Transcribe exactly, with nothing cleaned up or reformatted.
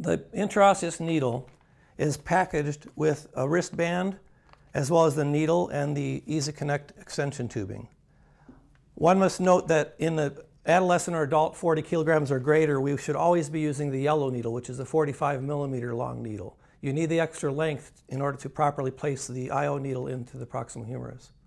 The interosseous needle is packaged with a wristband as well as the needle and the EasyConnect extension tubing. One must note that in the adolescent or adult forty kilograms or greater, we should always be using the yellow needle, which is a forty-five millimeter long needle. You need the extra length in order to properly place the I O needle into the proximal humerus.